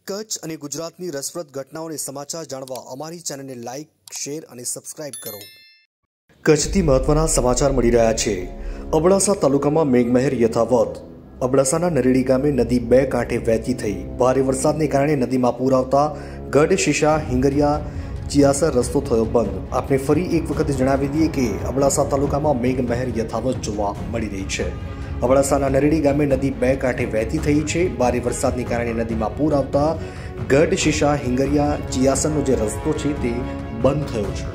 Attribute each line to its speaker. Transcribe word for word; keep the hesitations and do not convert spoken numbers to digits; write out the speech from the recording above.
Speaker 1: કચ્છ અને ગુજરાતની રસપ્રદ ઘટનાઓને સમાચાર જાણવા અમારી ચેનલને લાઇક, શેર અને સબસ્ક્રાઇબ કરો। કચ્છથી મહત્વના સમાચાર મળી રહ્યા છે। અબડાસા તાલુકામાં મેઘમહેર યથાવત। અબડાસાના નરેડી ગામે નદી બે કાંઠે વહેતી થઈ। ભારે વરસાદને કારણે નદીમાં પૂર આવતા ગઢ શીશા હિંગરિયા ચિયાસર રસ્તો થયો બંધ। આપણે ફરી એક વખત જણાવી દઈએ કે અબડાસા તાલુકામાં મેઘમહેર યથાવત જોવા મળી રહી છે। અબડાસાના નરેડી ગામે નદી બે કાંઠે વહેતી થઈ છે। ભારે વરસાદને કારણે નદીમાં પૂર આવતા ગઢ શીશા હિંગરિયા ચિયાસરનો જે રસ્તો છે તે બંધ થયો છે।